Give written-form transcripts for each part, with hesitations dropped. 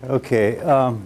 Okay.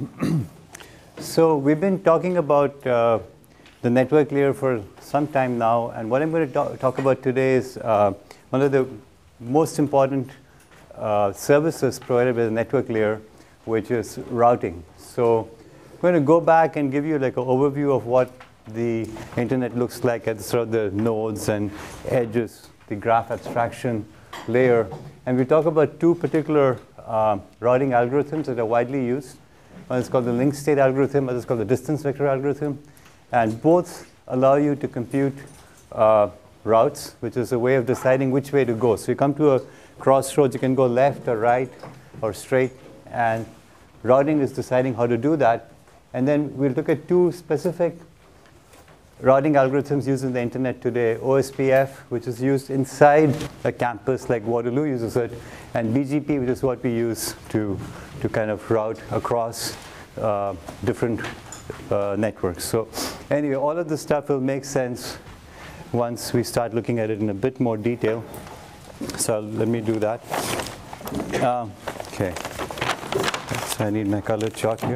So we've been talking about the network layer for some time now, and what I'm going to talk about today is one of the most important services provided by the network layer, which is routing. So I'm going to go back and give you like an overview of what the internet looks like at sort of the nodes and edges, the graph abstraction layer. And we talk about two particular routing algorithms that are widely used. One is called the link state algorithm, other is called the distance vector algorithm. And both allow you to compute routes, which is a way of deciding which way to go. So you come to a crossroads, you can go left or right or straight, and routing is deciding how to do that. And then we'll look at two specific routing algorithms used in the internet today: OSPF, which is used inside a campus like Waterloo uses it, and BGP, which is what we use to kind of route across different networks. So anyway, all of this stuff will make sense once we start looking at it in a bit more detail. So let me do that. Okay. So I need my colored chalk here.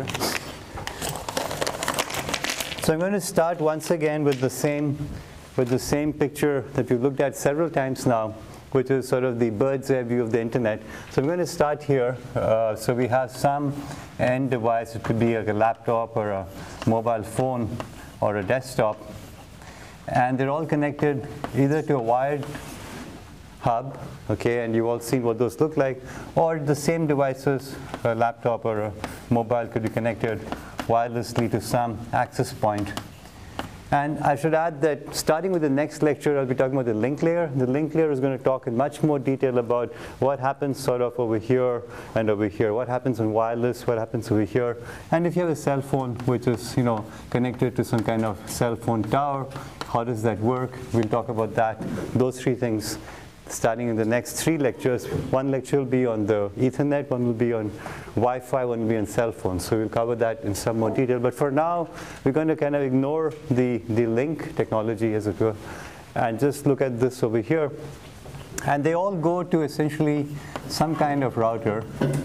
So I'm going to start once again with the same picture that we've looked at several times now, which is sort of the bird's eye view of the internet. So I'm going to start here. So we have some end device. It could be like a laptop or a mobile phone or a desktop. And they're all connected either to a wired hub, okay, and you've all seen what those look like, or the same devices, a laptop or a mobile, could be connected wirelessly to some access point. And I should add that starting with the next lecture, I'll be talking about the link layer. The link layer is going to talk in much more detail about what happens sort of over here and over here, what happens in wireless, what happens over here. And if you have a cell phone which is connected to some kind of cell phone tower, how does that work? We'll talk about that, those three things, starting in the next three lectures. One lecture will be on the Ethernet, one will be on Wi-Fi, one will be on cell phones. So we'll cover that in some more detail. But for now, we're going to kind of ignore the link technology, as it were, and just look at this over here. And they all go to essentially some kind of router.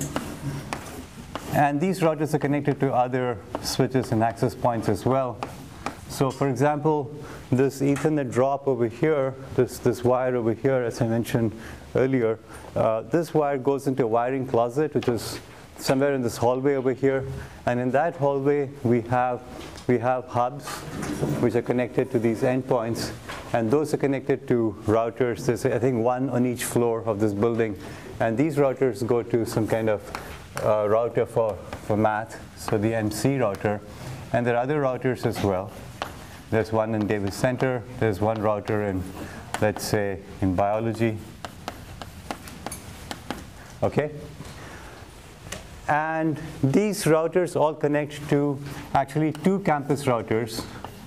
And these routers are connected to other switches and access points as well. So for example, this Ethernet drop over here, this wire over here, as I mentioned earlier, this wire goes into a wiring closet, which is somewhere in this hallway over here. And in that hallway, we have hubs which are connected to these endpoints. And those are connected to routers. There's, I think, one on each floor of this building. And these routers go to some kind of router for math, so the MC router. And there are other routers as well. There's one in Davis Center. There's one router in, let's say, in biology. Okay? And these routers all connect to actually two campus routers.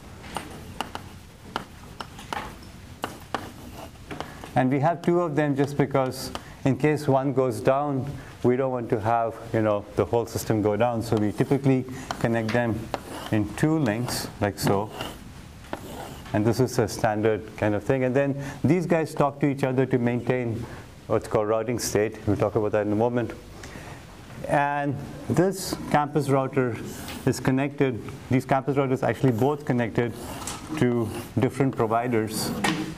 And we have two of them just because in case one goes down, we don't want to have the whole system go down. So we typically connect them in two links, like so. And this is a standard kind of thing. And then these guys talk to each other to maintain what's called routing state. We'll talk about that in a moment. And this campus router is connected. These campus routers are actually both connected to different providers.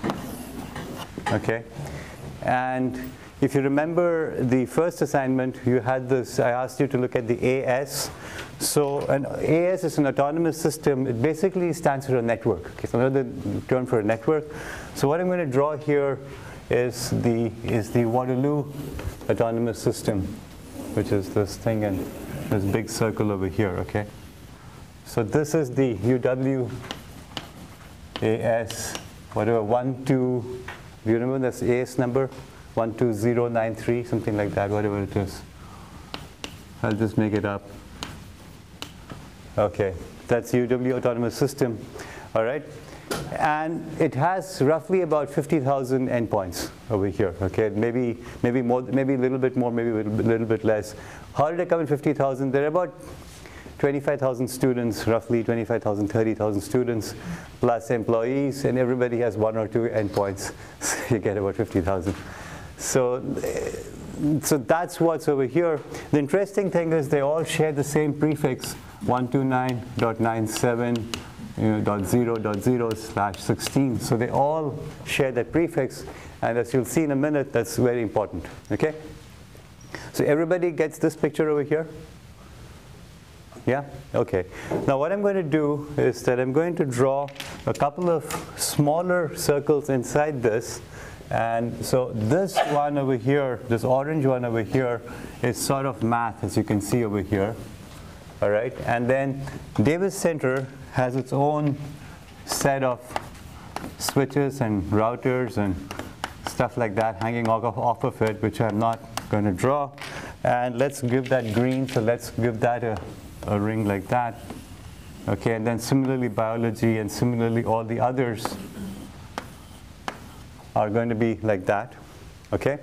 Okay? And if you remember the first assignment, you had this, I asked you to look at the AS. So an AS is an autonomous system. It basically stands for a network. Okay, so another term for a network. So what I'm going to draw here is the Waterloo autonomous system, which is this thing and this big circle over here. Okay. So this is the UW AS, whatever, 12. Do you remember this AS number? 12093, something like that, whatever it is. I'll just make it up. Okay, that's UW autonomous system. All right, and it has roughly about 50,000 endpoints over here. Okay, maybe more, maybe a little bit more, maybe a little bit less. How did I come in 50,000? There are about 25,000 students, roughly 25,000, 30,000 students, plus employees, and everybody has one or two endpoints. So you get about 50,000. So so that's what's over here. The interesting thing is they all share the same prefix, 129.97.0.0/16. So they all share that prefix, and as you'll see in a minute, that's very important. Okay? So everybody gets this picture over here? Yeah? Okay. Now what I'm going to do is that I'm going to draw a couple of smaller circles inside this. And so this one over here, this orange one over here, is sort of math, as you can see over here. All right? And then Davis Center has its own set of switches and routers and stuff like that hanging off of it, which I'm not going to draw. And let's give that green, so let's give that a ring like that. Okay, and then similarly biology and similarly all the others are going to be like that. Okay?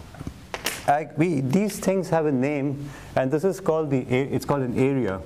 These things have a name, and this is called it's called an area.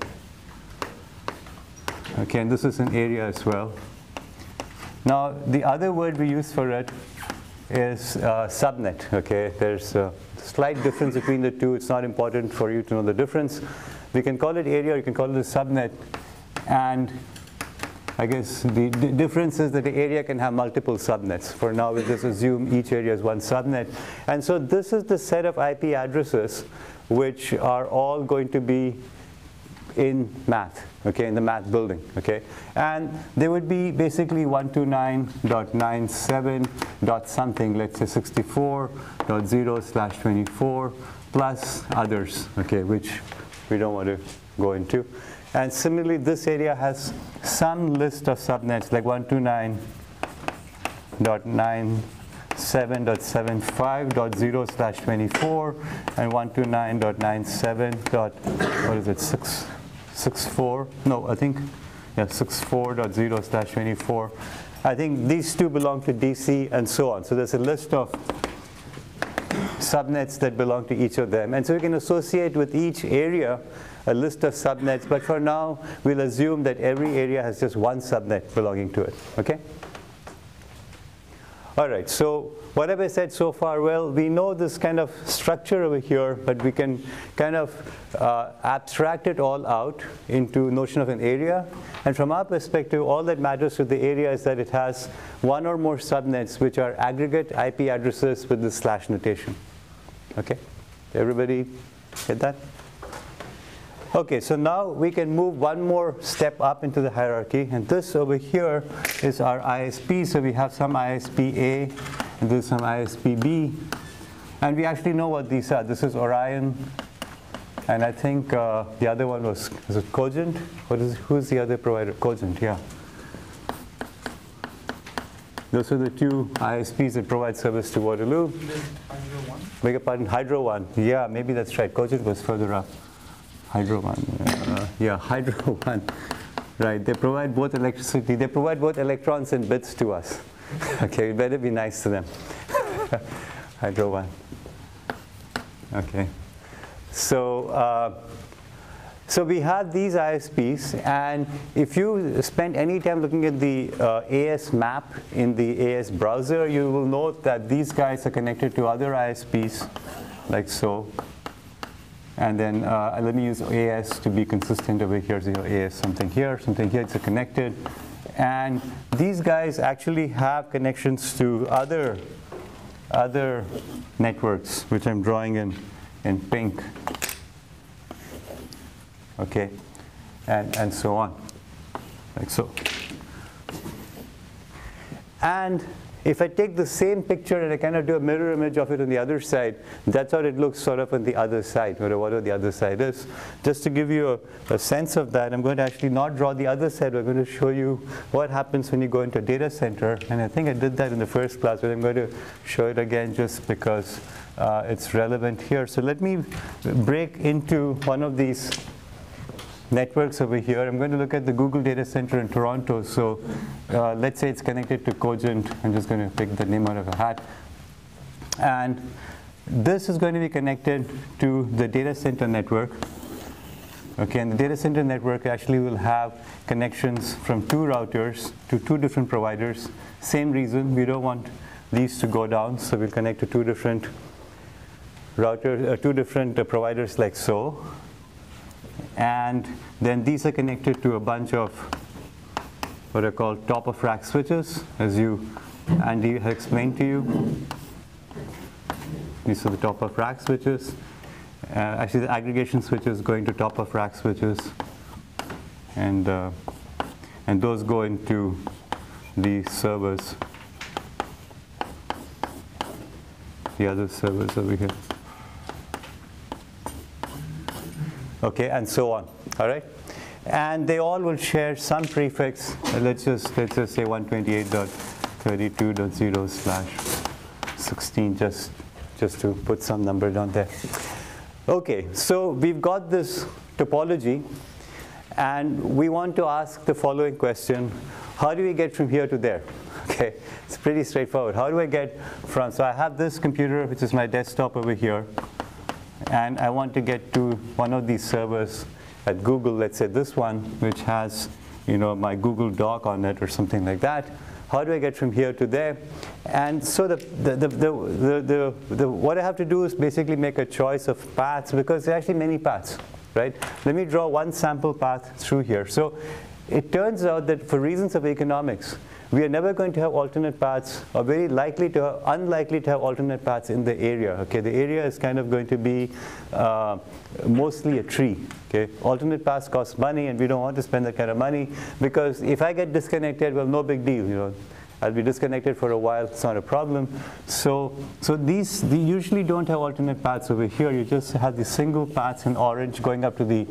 Okay, and this is an area as well. Now the other word we use for it is subnet. Okay, there's a slight difference between the two. It's not important for you to know the difference. We can call it area, or you can call it a subnet, and I guess the difference is that the area can have multiple subnets. For now, we'll just assume each area is one subnet. And so this is the set of IP addresses which are all going to be in math, okay, in the math building, okay? And they would be basically 129.97 dot something, let's say 64.0/24 plus others, okay, which we don't want to go into. And similarly, this area has some list of subnets like 129.97.75.0/24 and 129.97.64. No, I think, yeah, 64.0/24. I think these two belong to DC and so on. So there's a list of subnets that belong to each of them. And so we can associate with each area a list of subnets, but for now we'll assume that every area has just one subnet belonging to it. Okay? All right, so what have I said so far? Well, we know this kind of structure over here, but we can kind of abstract it all out into notion of an area. And from our perspective, all that matters to the area is that it has one or more subnets which are aggregate IP addresses with the slash notation. Okay? Everybody get that? Okay, so now we can move one more step up into the hierarchy, and this over here is our ISP. So we have some ISP A, and this is some ISP B, and we actually know what these are. This is Orion, and I think the other one is it Cogent? Who's the other provider? Cogent, yeah. Those are the two ISPs that provide service to Waterloo. Hydro One? Beg your pardon, Hydro One. Yeah, maybe that's right. Cogent was further up. Hydro One, yeah, Hydro One, right? They provide both electricity. They provide both electrons and bits to us. Okay, we better be nice to them. Hydro One. Okay, so so we have these ISPs, and if you spend any time looking at the AS map in the AS browser, you will note that these guys are connected to other ISPs, like so. And then let me use AS to be consistent over here. So AS something here, it's connected. And these guys actually have connections to other networks, which I'm drawing in pink. Okay, and so on, like so. And if I take the same picture and I kind of do a mirror image of it on the other side, that's how it looks sort of on the other side, whatever the other side is. Just to give you a sense of that, I'm going to actually not draw the other side. We're going to show you what happens when you go into a data center. And I think I did that in the first class, but I'm going to show it again just because it's relevant here. So let me break into one of these networks over here. I'm going to look at the Google data center in Toronto. So let's say it's connected to Cogent. I'm just going to pick the name out of a hat. And this is going to be connected to the data center network. Okay, and the data center network actually will have connections from two routers to two different providers. Same reason, we don't want these to go down, so we'll connect to two different two different providers like so. And then these are connected to a bunch of what are called top of rack switches, as Andy had explained to you. These are the top of rack switches. Actually, the aggregation switches going to top of rack switches, and those go into the servers, the other servers over here. Okay, and so on. All right, and they all will share some prefix. Let's just say 128.32.0/16, just to put some number down there. Okay, so we've got this topology, and we want to ask the following question: how do we get from here to there? Okay, it's pretty straightforward. How do I get from? So I have this computer, which is my desktop over here, and I want to get to one of these servers at Google, let's say this one, which has, my Google Doc on it or something like that. How do I get from here to there? And so what I have to do is basically make a choice of paths, because there are actually many paths, right? Let me draw one sample path through here. So it turns out that for reasons of economics, we are never going to have alternate paths, or very unlikely to have alternate paths in the area. Okay, the area is kind of going to be mostly a tree. Okay, alternate paths cost money, and we don't want to spend that kind of money, because if I get disconnected, well, no big deal. I'll be disconnected for a while. It's not a problem. So they usually don't have alternate paths over here. You just have the single paths in orange going up to the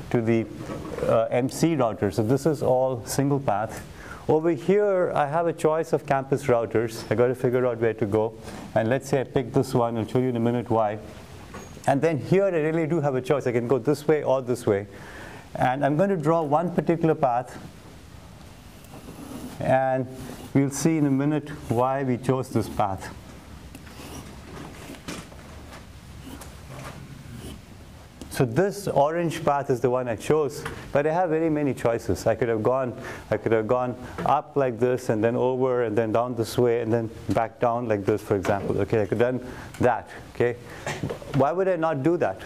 MC router. So this is all single path. Over here, I have a choice of campus routers. I got to figure out where to go. And let's say I pick this one. I'll show you in a minute why. And then here, I really do have a choice. I can go this way or this way. And I'm going to draw one particular path. And we'll see in a minute why we chose this path. So this orange path is the one I chose, but I have very many choices. I could have gone up like this, and then over, and then down this way, and then back down like this, for example. Okay, I could have done that. Okay, why would I not do that?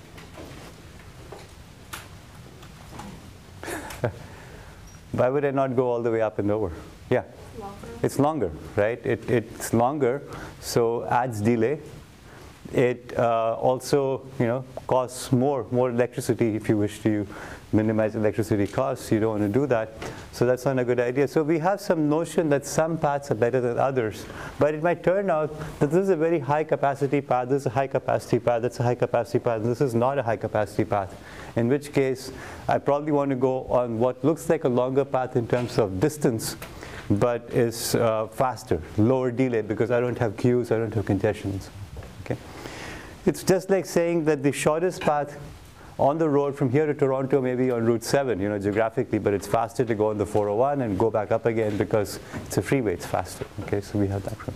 Why would I not go all the way up and over? Yeah, it's longer, right? It's longer, so adds delay. It also, costs more electricity. If you wish to minimize electricity costs, you don't want to do that. So that's not a good idea. So we have some notion that some paths are better than others. But it might turn out that this is a very high capacity path, this is a high capacity path, that's a high capacity path, and this is not a high capacity path. In which case, I probably want to go on what looks like a longer path in terms of distance, but is faster, lower delay, because I don't have queues, I don't have congestions. Okay? It's just like saying that the shortest path on the road from here to Toronto may be on Route 7, geographically, but it's faster to go on the 401 and go back up again because it's a freeway, it's faster. Okay, so we have that one.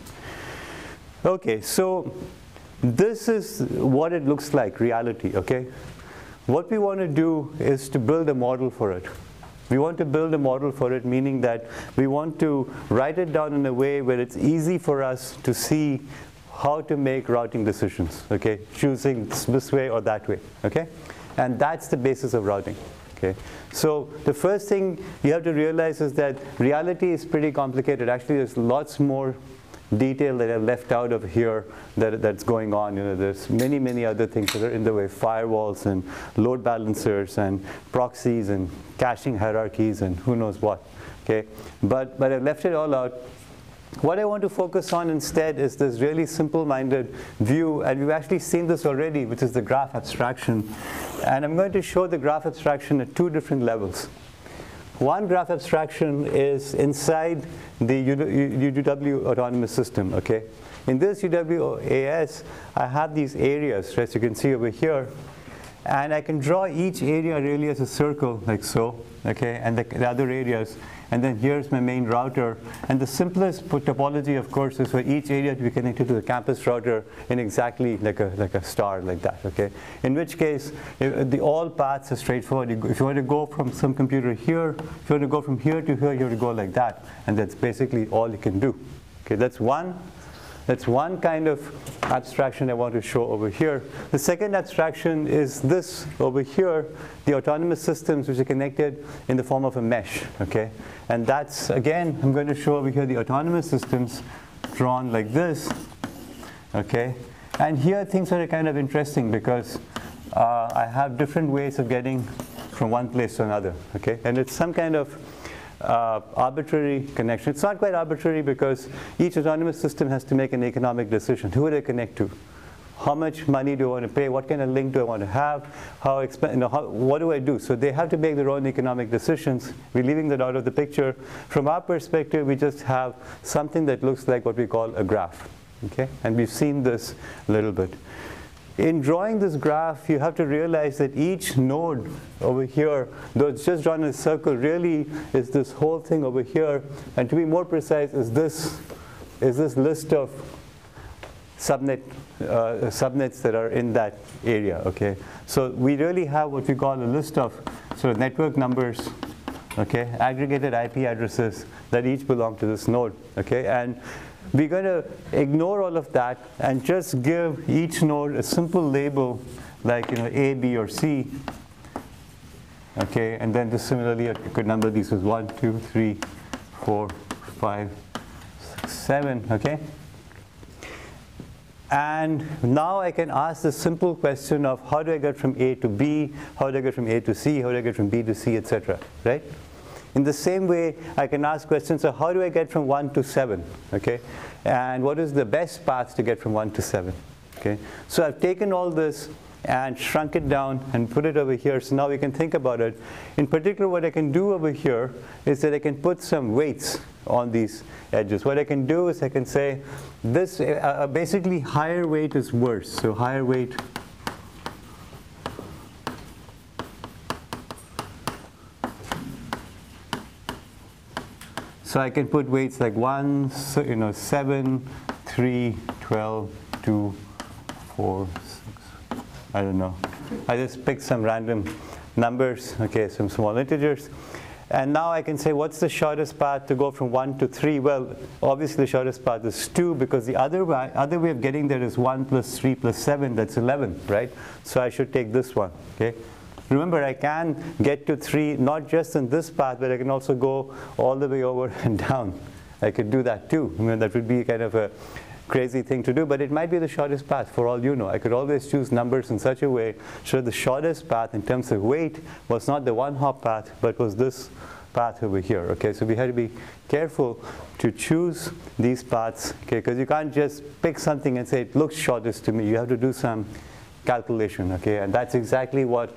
Okay, so this is what it looks like, reality, okay? What we want to do is to build a model for it. We want to build a model for it, meaning that we want to write it down in a way where it's easy for us to see how to make routing decisions, okay? Choosing this way or that way, okay? And that's the basis of routing, okay? So the first thing you have to realize is that reality is pretty complicated. Actually, there's lots more detail that I've left out of here that's going on. There's many other things that are in the way: firewalls and load balancers and proxies and caching hierarchies and who knows what, okay? But I've left it all out. What I want to focus on instead is this really simple-minded view, and we've actually seen this already, which is the graph abstraction. And I'm going to show the graph abstraction at two different levels. One graph abstraction is inside the UW autonomous system, okay? In this UWAS, I have these areas, as you can see over here, and I can draw each area really as a circle, like so, okay? And the other areas. And then here's my main router. And the simplest topology, of course, is for each area to be connected to the campus router in exactly like a star, like that, okay? In which case, all paths are straightforward. If you want to go from some computer here, if you want to go from here to here, you have to go like that. And that's basically all you can do. Okay, that's one That's one kind of abstraction I want to show over here. The second abstraction is this over here, the autonomous systems which are connected in the form of a mesh, okay? And that's, again, I'm going to show over here the autonomous systems drawn like this, okay? And here things are kind of interesting because I have different ways of getting from one place to another, okay? And it's some kind of arbitrary connection. It's not quite arbitrary because each autonomous system has to make an economic decision. Who would I connect to? How much money do I want to pay? What kind of link do I want to have? What do I do? So they have to make their own economic decisions. We're leaving that out of the picture. From our perspective, we just have something that looks like what we call a graph, okay? And we've seen this a little bit. In drawing this graph, you have to realize that each node over here, though it's just drawn in a circle, really is this whole thing over here. And to be more precise, is this list of subnets that are in that area, okay? So we really have what we call a list of sort of network numbers, okay, aggregated IP addresses that each belong to this node, okay? And we're going to ignore all of that and just give each node a simple label like, A, B, or C, okay? And then just similarly, you could number these as 1, 2, 3, 4, 5, 6, 7, okay? And now I can ask the simple question of how do I get from A to B, how do I get from A to C, how do I get from B to C, etc., right? In the same way, I can ask questions of how do I get from 1 to 7, okay? And what is the best path to get from 1 to 7, okay? So I've taken all this and shrunk it down and put it over here, so now we can think about it. In particular, what I can do over here is that I can put some weights on these edges. What I can do is I can say this, basically higher weight is worse, so higher weight so I can put weights like 1, 7, 3, 12, 2, 4, 6, I don't know. I just picked some random numbers, okay, some small integers. And now I can say, what's the shortest path to go from 1 to 3? Well, obviously the shortest path is 2 because the other way of getting there is 1 plus 3 plus 7, that's 11, right? So I should take this one, okay? Remember, I can get to 3 not just in this path, but I can also go all the way over and down. I could do that too. I mean, that would be kind of a crazy thing to do, but it might be the shortest path for all you know. I could always choose numbers in such a way so the shortest path in terms of weight was not the one-hop path, but was this path over here, okay? So we had to be careful to choose these paths, okay? Because you can't just pick something and say, it looks shortest to me. You have to do some calculation, okay? And that's exactly what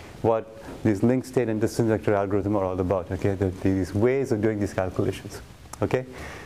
these link state and distance vector algorithm are all about, okay? These ways of doing these calculations, okay?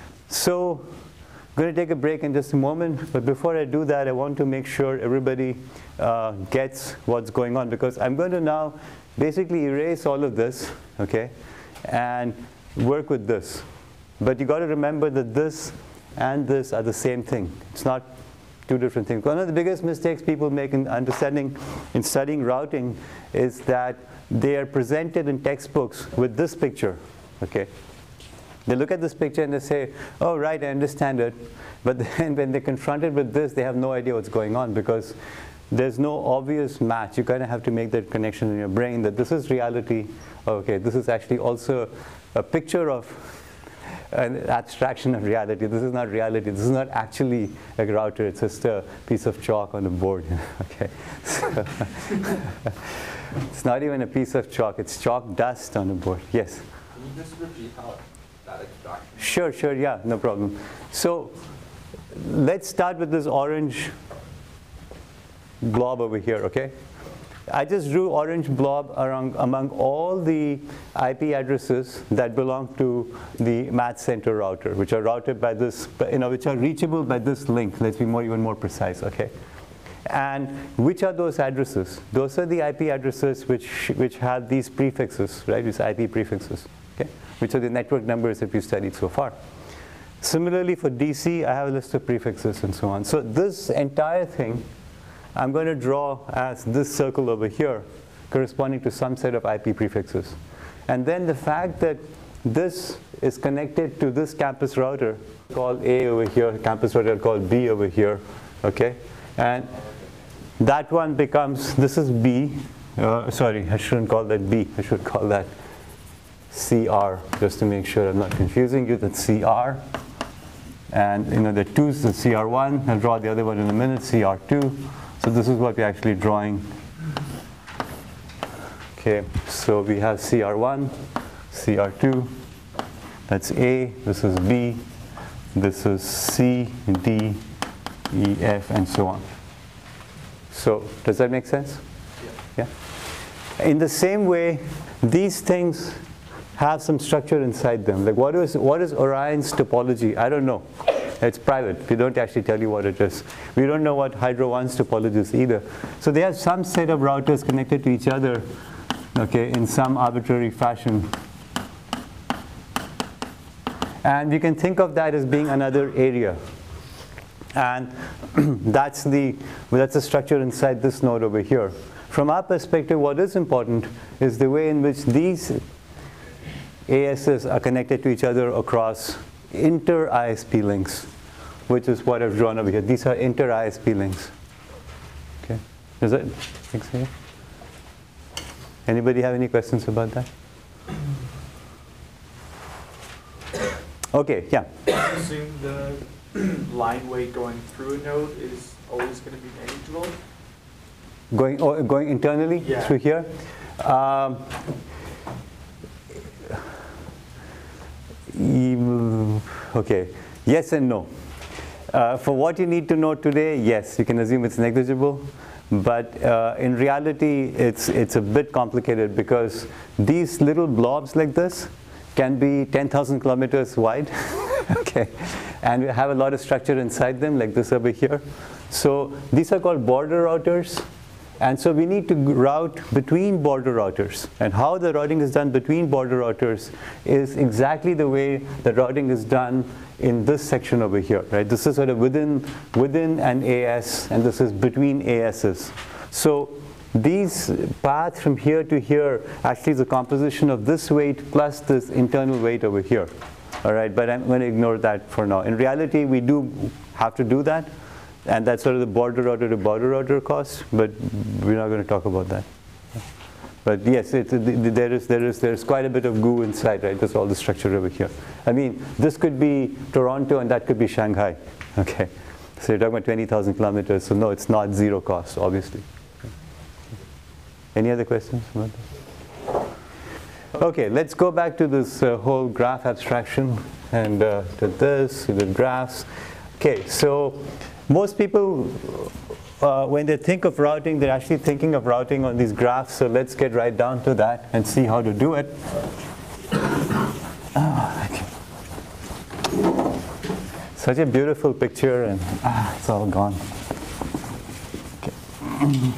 So I'm going to take a break in just a moment, but before I do that, I want to make sure everybody gets what's going on, because I'm going to now basically erase all of this, okay, and work with this. But you got to remember that this and this are the same thing. It's not two different things. One of the biggest mistakes people make in studying routing is that they are presented in textbooks with this picture, okay? They look at this picture and they say, oh, right, I understand it. But then when they're confronted with this, they have no idea what's going on because there's no obvious match. You kind of have to make that connection in your brain that this is reality. Okay, this is actually also a picture of an abstraction of reality. This is not reality. This is not actually a router. It's just a piece of chalk on a board. Okay, so it's not even a piece of chalk. It's chalk dust on a board. Yes? Can you just repeat how that abstraction? Sure, yeah, no problem. So let's start with this orange blob over here, okay? I just drew orange blob among all the IP addresses that belong to the Math Center router, which are routed by this, which are reachable by this link. Let's be even more precise, okay? And which are those addresses? Those are the IP addresses which have these prefixes, right? These IP prefixes, okay? Which are the network numbers that we've studied so far. Similarly for DC, I have a list of prefixes and so on. So this entire thing, I'm going to draw as this circle over here, corresponding to some set of IP prefixes. And then the fact that this is connected to this campus router called A over here, campus router called B over here, okay? And that one becomes, this is B, sorry, I shouldn't call that B, I should call that CR, just to make sure I'm not confusing you, that's CR. And you know, the 2 is the CR1, I'll draw the other one in a minute, CR2. So this is what we're actually drawing. Okay, so we have CR1, CR2, that's A, this is B, this is C, D, E, F, and so on. So does that make sense? Yeah. In the same way, these things have some structure inside them. Like what is Orion's topology? I don't know. It's private. We don't actually tell you what it is. We don't know what Hydro 1's topology is either. So they have some set of routers connected to each other, okay, in some arbitrary fashion. And you can think of that as being another area. And that's the structure inside this node over here. From our perspective, what is important is the way in which these ASs are connected to each other across inter-ISP links, which is what I've drawn over here. These are inter-ISP links. Okay, does that make sense? Anybody have any questions about that? Okay, yeah. I assume the line weight going through a node is always going to be negligible? Going internally through here? Okay, yes and no. For what you need to know today, yes, you can assume it's negligible. But in reality, it's a bit complicated because these little blobs like this can be 10,000 kilometers wide, okay, and we have a lot of structure inside them, like this over here. So these are called border routers, and so we need to route between border routers. And how the routing is done between border routers is exactly the way the routing is done in this section over here, right? This is sort of within an AS, and this is between ASs. So these paths from here to here actually is a composition of this weight plus this internal weight over here. All right, but I'm going to ignore that for now. In reality, we do have to do that, and that's sort of the border router to border router cost, but we're not going to talk about that. But yes, there's quite a bit of goo inside, right? There's all the structure over here. I mean, this could be Toronto and that could be Shanghai. Okay, so you're talking about 20,000 kilometers. So no, it's not zero cost, obviously. Any other questions about that? Okay, let's go back to this whole graph abstraction and to this, to the graphs. Okay, so most people, when they think of routing, they're actually thinking of routing on these graphs. So let's get right down to that and see how to do it. Such a beautiful picture, and it's all gone. Okay.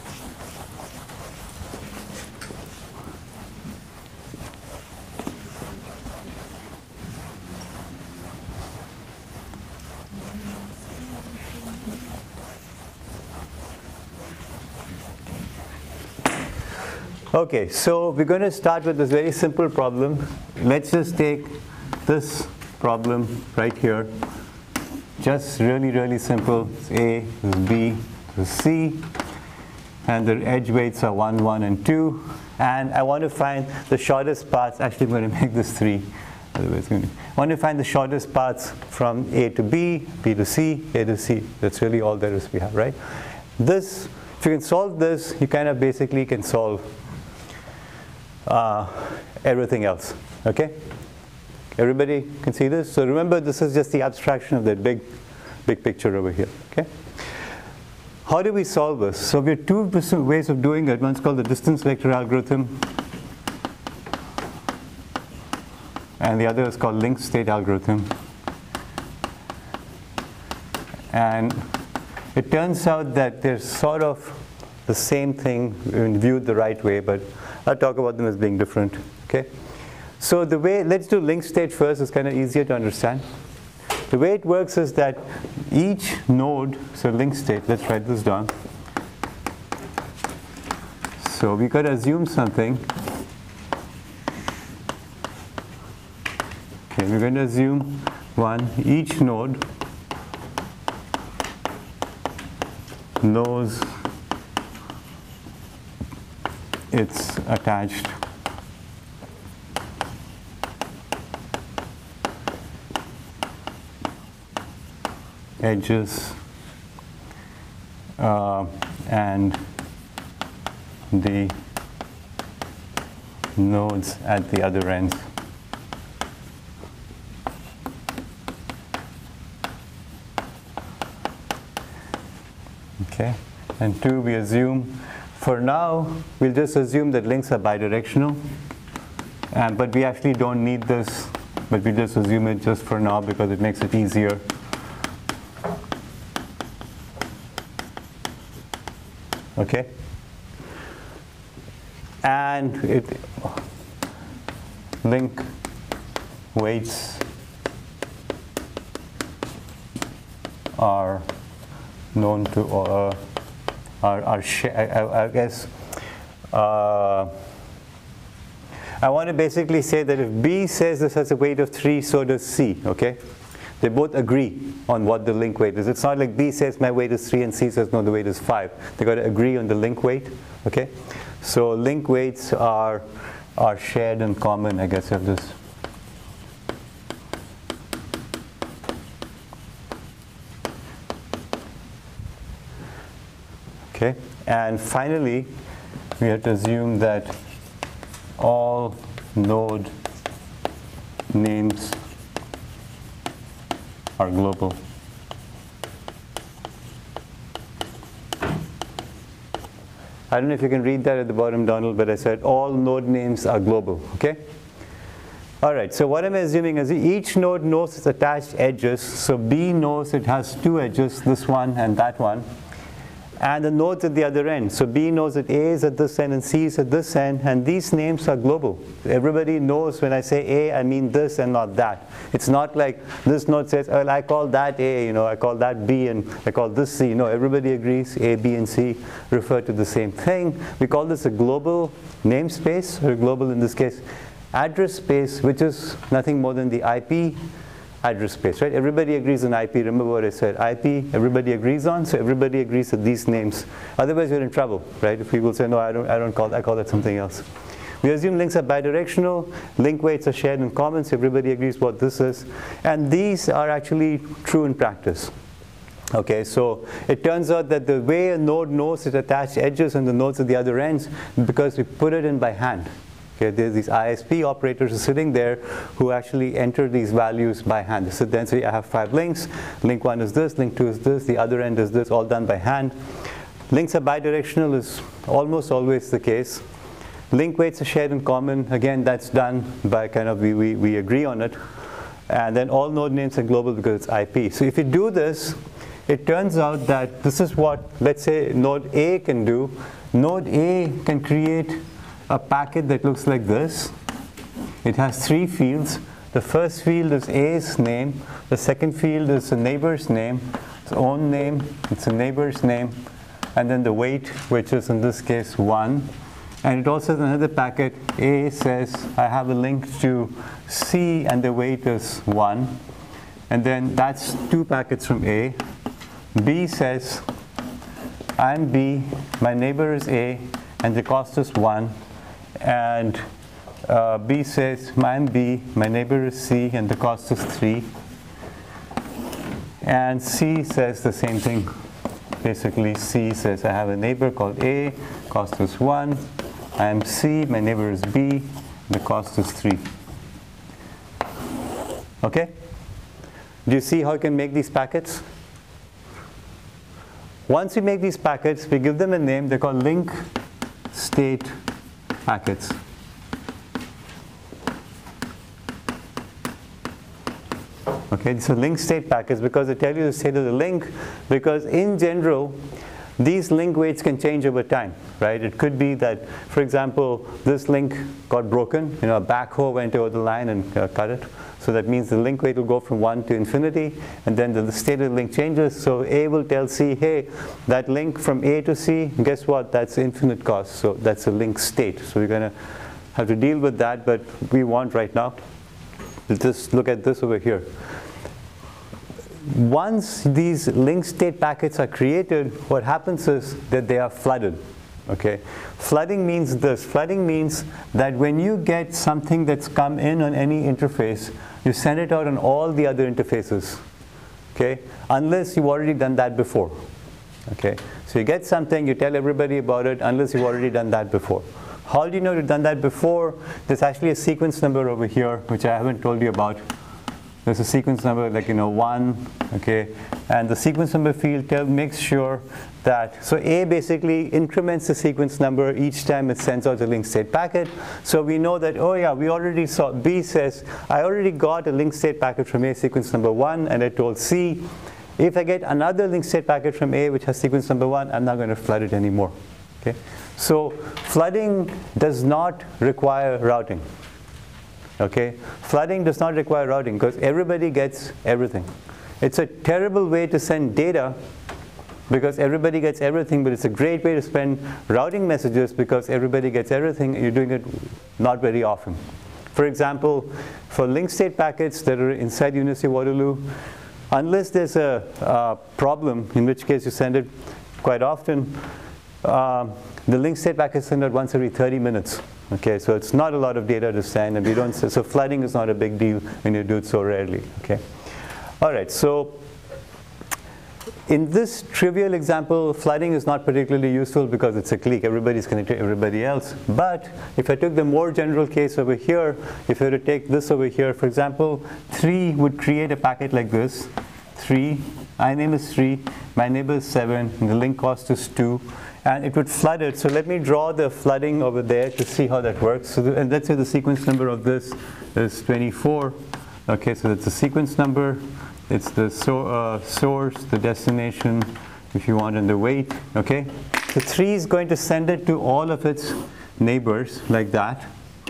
Okay, so we're going to start with this very simple problem. Let's just take this problem right here. Just really, really simple. It's A, this is B, this is C. And the edge weights are 1, 1, and 2. And I want to find the shortest paths. Actually, I'm going to make this 3. Otherwise, I want to find the shortest paths from A to B, B to C, A to C. That's really all there is we have, right? This, if you can solve this, you kind of basically can solve everything else, okay? Everybody can see this? So remember, this is just the abstraction of that big picture over here, okay? How do we solve this? So we have two ways of doing it. One's called the distance vector algorithm, and the other is called linked state algorithm. And it turns out that they're sort of the same thing when viewed the right way, but I'll talk about them as being different, okay? So the way, let's do linked state first, it's kind of easier to understand. The way it works is that each node, so linked state, let's write this down. So we got to assume something. Okay, we're going to assume one, each node knows its attached edges and the nodes at the other ends. Okay, and two, we assume, for now, we'll just assume that links are bidirectional, but we actually don't need this, but we just assume it just for now because it makes it easier. Okay, and link weights are known to I guess I want to basically say that if B says this has a weight of 3, so does C. Okay, they both agree on what the link weight is. It's not like B says my weight is 3 and C says no, the weight is 5. They got to agree on the link weight. Okay, so link weights are shared and common, I guess, of this. Okay, and finally, we have to assume that all node names are global. I don't know if you can read that at the bottom, Donald, but I said all node names are global, okay? All right, so what I'm assuming is each node knows its attached edges. So B knows it has 2 edges, this one and that one, and the nodes at the other end. So B knows that A is at this end and C is at this end, and these names are global. Everybody knows when I say A, I mean this and not that. It's not like this node says, well, I call that A, I call that B, and I call this C. No, everybody agrees A, B, and C refer to the same thing. We call this a global namespace, or global, in this case, address space, which is nothing more than the IP address space, right? Everybody agrees on IP. Remember what I said, IP, everybody agrees on, so everybody agrees with these names. Otherwise, you're in trouble, right? If people say, no, I don't call that, I call that something else. We assume links are bidirectional, link weights are shared in common, so everybody agrees what this is. And these are actually true in practice. Okay, so it turns out that the way a node knows its attached edges and the nodes at the other ends, because we put it in by hand. Okay, there's these ISP operators sitting there who actually enter these values by hand. So then say I have 5 links, link 1 is this, link 2 is this, the other end is this, all done by hand. Links are bidirectional is almost always the case. Link weights are shared in common. Again, that's done by kind of, we agree on it. And then all node names are global because it's IP. So if you do this, it turns out that this is what, let's say, node A can do. Node A can create a packet that looks like this. It has 3 fields. The first field is A's name. The second field is a neighbor's name, its own name, it's a neighbor's name, and then the weight, which is in this case 1. And it also has another packet. A says, I have a link to C, and the weight is 1. And then that's 2 packets from A. B says, I'm B, my neighbor is A, and the cost is 1. And B says, I'm B, my neighbor is C, and the cost is 3. And C says the same thing. Basically, C says, I have a neighbor called A, cost is 1. I am C, my neighbor is B, the cost is 3. Okay? Do you see how you can make these packets? Once we make these packets, we give them a name. They're called link state packets. Okay, these are link state packets because they tell you the state of the link, because in general, these link weights can change over time, right? It could be that, for example, this link got broken, a backhoe went over the line and cut it. So that means the link weight will go from 1 to infinity, and then the state of the link changes. So A will tell C, hey, that link from A to C, guess what? That's infinite cost. So that's a link state. So we're going to have to deal with that, but we want right now. Just look at this over here. Once these linked state packets are created, what happens is that they are flooded. Okay? Flooding means this. Flooding means that when you get something that's come in on any interface, you send it out on all the other interfaces. Okay? Unless you've already done that before. Okay? So you get something, you tell everybody about it, unless you've already done that before. How do you know you've done that before? There's actually a sequence number over here, which I haven't told you about. There's a sequence number like 1, okay? And the sequence number field makes sure that, so A basically increments the sequence number each time it sends out a linked state packet. So we know that, oh yeah, we already saw, B says, I already got a linked state packet from A sequence number 1, and I told C, if I get another linked state packet from A which has sequence number 1, I'm not going to flood it anymore. Okay? So flooding does not require routing. Okay? Flooding does not require routing because everybody gets everything. It's a terrible way to send data because everybody gets everything, but it's a great way to spend routing messages because everybody gets everything and you're doing it not very often. For example, for linked state packets that are inside University of Waterloo, unless there's a problem, in which case you send it quite often, the linked state packet is sent out once every 30 minutes. Okay, so it's not a lot of data to send, and we don't. So flooding is not a big deal when you do it so rarely. Okay, all right. So in this trivial example, flooding is not particularly useful because it's a clique. Everybody's connected to everybody else. But if I took the more general case over here, if I were to take this over here, for example, 3 would create a packet like this. 3, my name is 3, my neighbor is 7, and the link cost is 2. And it would flood it. So let me draw the flooding over there to see how that works. So and let's say the sequence number of this is 24. Okay, so that's the sequence number. It's the source, the destination, if you want, and the weight. Okay, so 3 is going to send it to all of its neighbors like that.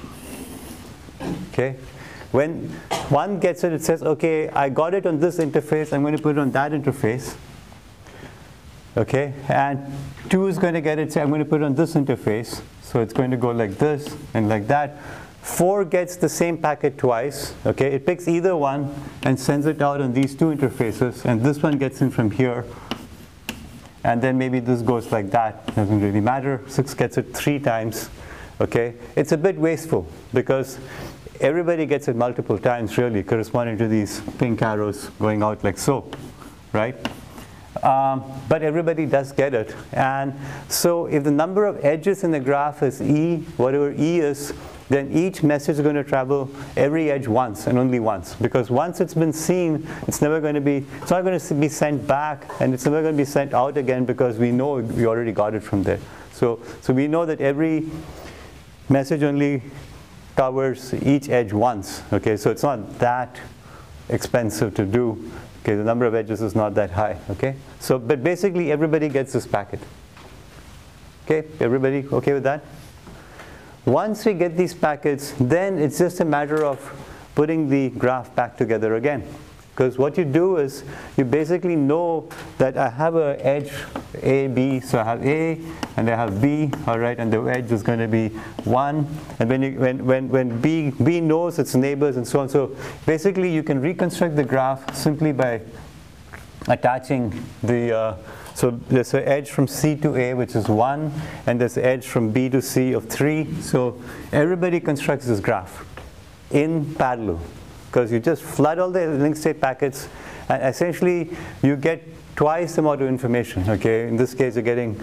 Okay, when 1 gets it, it says, okay, I got it on this interface. I'm going to put it on that interface. Okay, and 2 is going to get it, say I'm going to put it on this interface, so it's going to go like this and like that. 4 gets the same packet twice, okay, it picks either one and sends it out on these 2 interfaces, and this one gets in from here, and then maybe this goes like that, doesn't really matter. 6 gets it 3 times, okay. It's a bit wasteful because everybody gets it multiple times really, corresponding to these pink arrows going out like so, right? But everybody does get it. And so if the number of edges in the graph is E, whatever E is, then each message is going to travel every edge once and only once. Because once it's been seen, it's not going to be sent back, and it's never going to be sent out again because we know we already got it from there. So we know that every message only covers each edge once. Okay, so it's not that expensive to do. Okay, the number of edges is not that high, okay? So, but basically everybody gets this packet. Okay, everybody okay with that? Once we get these packets, then it's just a matter of putting the graph back together again. Because what you do is, you basically know that I have an edge A, B, so I have A, and I have B, all right, and the edge is going to be 1. And when B knows its neighbors and so on, so basically you can reconstruct the graph simply by attaching the, so there's an edge from C to A, which is 1, and there's an edge from B to C of 3. So everybody constructs this graph in parallel, because you just flood all the linked state packets, and essentially you get twice the amount of information. Okay, in this case you're getting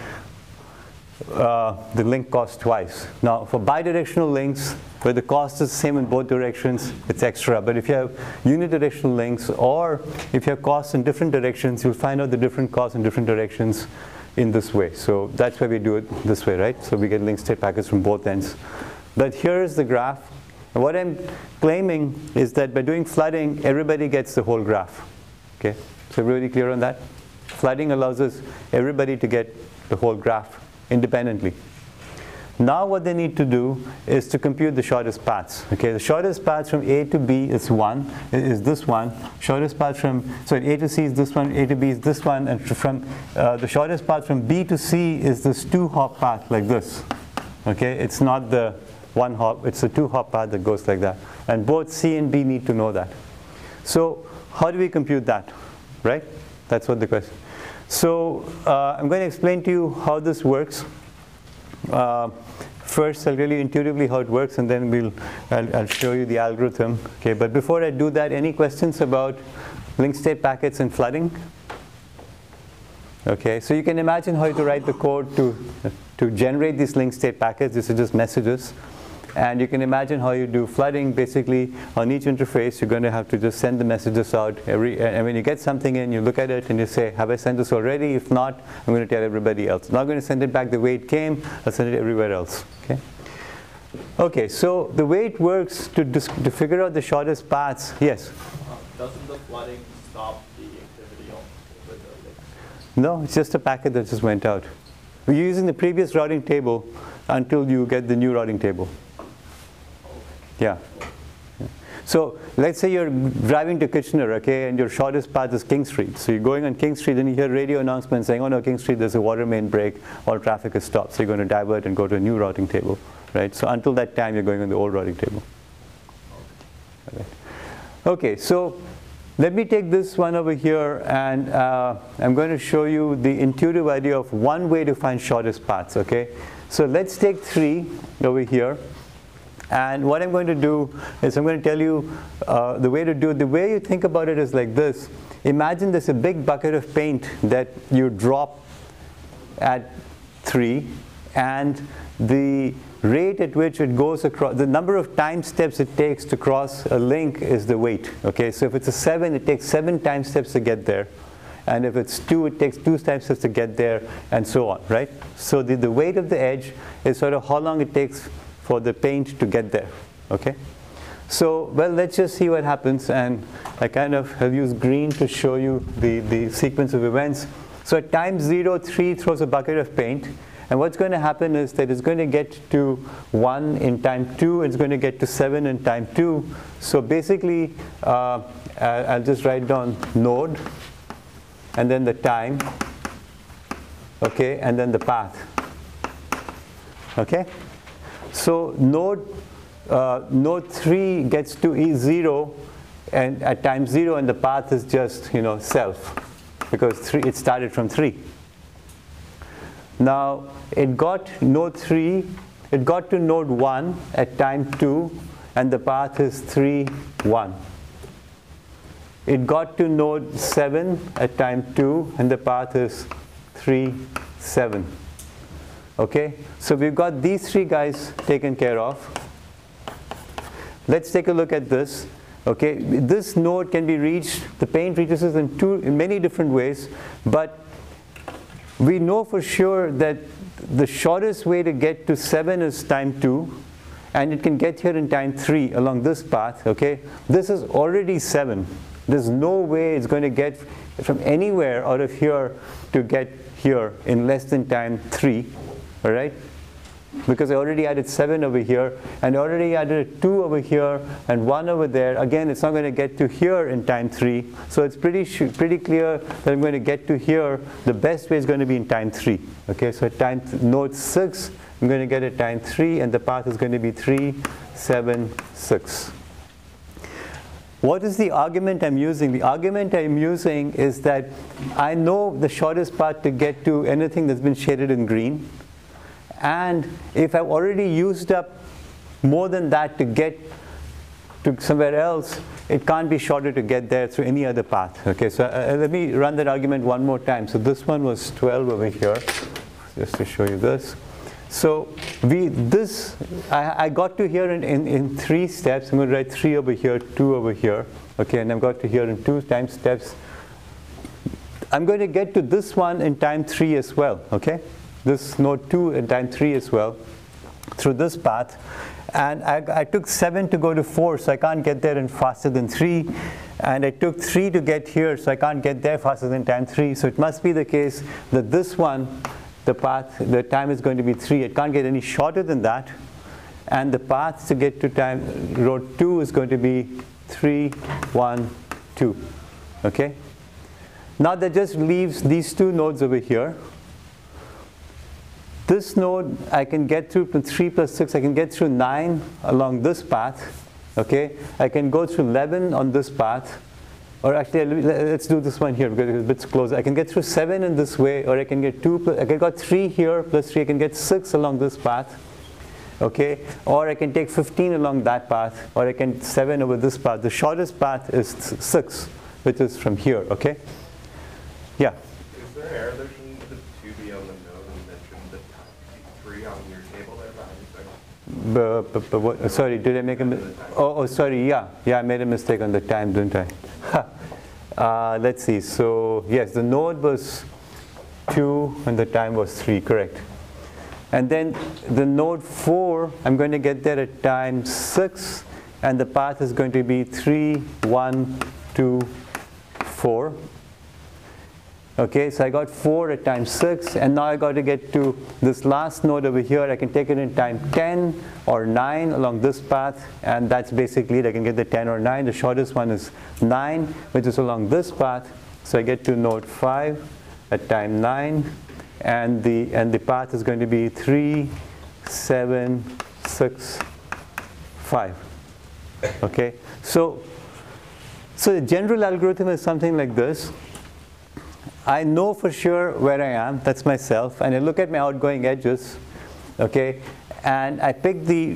the link cost twice. Now for bidirectional links, where the cost is the same in both directions, it's extra. But if you have unidirectional links, or if you have costs in different directions, you'll find out the different costs in different directions in this way. So that's why we do it this way, right? So we get linked state packets from both ends. But here is the graph. And what I'm claiming is that by doing flooding, everybody gets the whole graph. Okay, so everybody clear on that? Flooding allows us everybody to get the whole graph independently. Now what they need to do is to compute the shortest paths. Okay, the shortest path from A to B is this one. Shortest path from, so A to C is this one, A to B is this one, and from the shortest path from B to C is this 2-hop path like this. Okay, it's not the one hop, it's a 2-hop path that goes like that. And both C and B need to know that. So how do we compute that, right? That's what the question. So I'm going to explain to you how this works. First, I'll tell you intuitively how it works, and then I'll show you the algorithm. Okay, but before I do that, any questions about link state packets and flooding? Okay, so you can imagine how to write the code to generate these link state packets. These are just messages. And you can imagine how you do flooding. Basically, on each interface, you're going to have to just send the messages out. And when you get something in, you look at it and you say, have I sent this already? If not, I'm going to tell everybody else. I'm not going to send it back the way it came. I'll send it everywhere else. Okay. Okay, so the way it works to figure out the shortest paths, yes? Doesn't the flooding stop the activity with the links? No, it's just a packet that just went out. We're using the previous routing table until you get the new routing table. Yeah. So let's say you're driving to Kitchener, okay, and your shortest path is King Street. So you're going on King Street and you hear radio announcements saying, oh no, King Street, there's a water main break, all traffic is stopped. So you're going to divert and go to a new routing table, right? So until that time, you're going on the old routing table. Okay, okay, so let me take this one over here, and I'm going to show you the intuitive idea of one way to find shortest paths, okay? So let's take 3 over here. And what I'm going to do is I'm going to tell you the way to do it. The way you think about it is like this. Imagine there's a big bucket of paint that you drop at 3, and the rate at which it goes across, the number of time steps it takes to cross a link is the weight. Okay, so if it's a 7, it takes 7 time steps to get there. And if it's 2, it takes 2 time steps to get there, and so on, right? So the weight of the edge is sort of how long it takes for the paint to get there, okay? So, well, let's just see what happens, and I kind of have used green to show you the sequence of events. So at time 0, 3 throws a bucket of paint, and what's going to happen is that it's going to get to 1 in time 2, it's going to get to 7 in time 2. So basically, I'll just write down node, and then the time, okay, and then the path, okay? So node 3 gets to E0 and at time 0, and the path is just, self, because it started from 3. Now it got node 3, it got to node 1 at time 2, and the path is 3, 1. It got to node 7 at time 2, and the path is 3, 7. Okay, so we've got these 3 guys taken care of. Let's take a look at this. Okay, this node can be reached, the paint reaches us in many different ways, but we know for sure that the shortest way to get to 7 is time 2, and it can get here in time 3 along this path. Okay, this is already 7. There's no way it's going to get from anywhere out of here to get here in less than time 3. All right, because I already added 7 over here, and I already added 2 over here, and 1 over there. Again, it's not going to get to here in time 3. So it's pretty clear that I'm going to get to here. The best way is going to be in time 3. Okay, so at node 6, I'm going to get at time 3, and the path is going to be 3, 7, 6. What is the argument I'm using? The argument I'm using is that I know the shortest path to get to anything that's been shaded in green. And if I've already used up more than that to get to somewhere else, it can't be shorter to get there through any other path. Okay, so let me run that argument one more time. So this one was 12 over here, just to show you this. So I got to here in 3 steps. I'm going to write 3 over here, 2 over here. Okay, and I've got to here in 2 time steps. I'm going to get to this one in time 3 as well. Okay. This node 2 in time 3 as well, through this path. And I took 7 to go to 4, so I can't get there in faster than 3. And I took 3 to get here, so I can't get there faster than time 3. So it must be the case that this one, the time is going to be 3. It can't get any shorter than that. And the path to get to node 2 is going to be 3, 1, 2. Okay? Now that just leaves these 2 nodes over here. this node I can get through from 3 plus 6, I can get through 9 along this path. Okay, I can go through 11 on this path, or actually let's do this one here because it's a bit closer. I can get through 7 in this way, or I can get 2 plus, I can get 3 here plus 3, I can get 6 along this path. Okay, or I can take 15 along that path, or I can 7 over this path. The shortest path is 6, which is from here. Okay, yeah. Is there error there? Shouldn't the 2 be on the node and then shouldn't the 3 on your table there behind you? But what, sorry, did I make a mistake? Oh, sorry, yeah, I made a mistake on the time, didn't I? Let's see, so yes, the node was 2 and the time was 3, correct. And then the node 4, I'm going to get there at time 6, and the path is going to be 3, 1, 2, 4. Okay, so I got 4 at time 6, and now I got to get to this last node over here. I can take it in time 10 or 9 along this path, and that's basically it. I can get the 10 or 9. The shortest one is 9, which is along this path. So I get to node 5 at time 9, and the path is going to be 3, 7, 6, 5. Okay, so the general algorithm is something like this. I know for sure where I am, that's myself, and I look at my outgoing edges, okay, and I pick the